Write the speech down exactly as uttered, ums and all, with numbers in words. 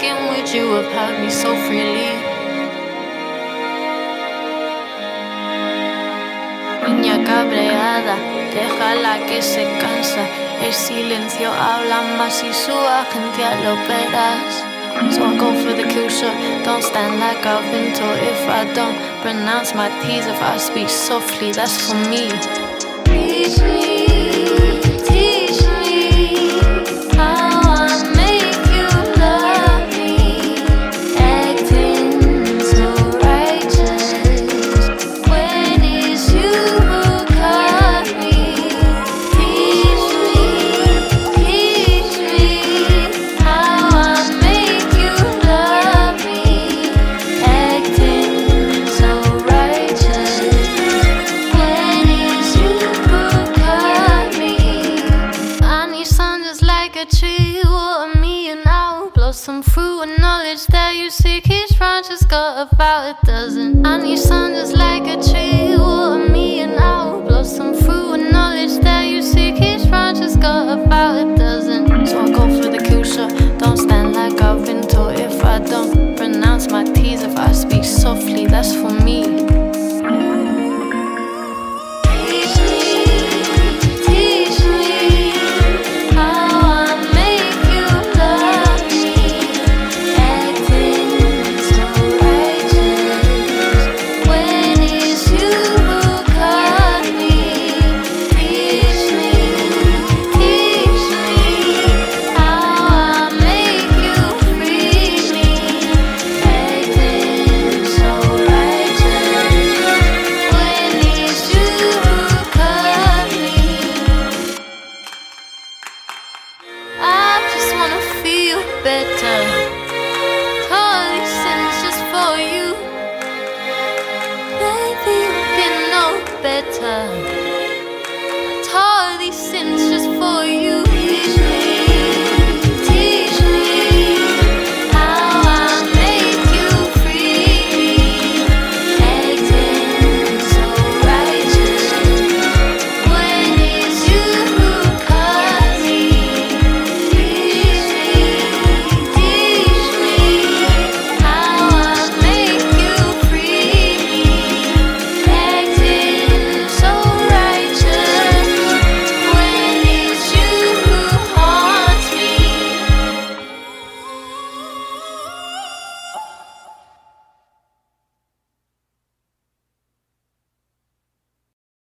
asking, would you have hurt me so freely? Niña cabreada, déjala que se cansa. El silencio habla más y su agencia lo verás. So I go for the kill shot, don't stand like I've been taught. If I don't pronounce my T's, if I speak softly, that's for me. Teach me, teach me how I make you love me. Acting so righteous when it's you who cut me. Teach me, teach me how I make you love me. Acting so righteous when it's you who cut me. I need sun just like a tree, water me and I will blossom through a knowledge that you seek. Each branch has got about a dozen. I need sun just like a tree, water me and I will blossom through a knowledge that you seek. Each branch has got about a dozen. So I go for the kill shot, don't stand like I've been taught. If I don't pronounce my T's, if I speak softly, that's for me. Teach me, teach me how I make you love me. Acting so righteous when it's you who cut me. Teach me, teach me how I make you free me. Acting so righteous when it's you who cut me. I just wanna feel better. All these sins just for you. Baby, you can know better.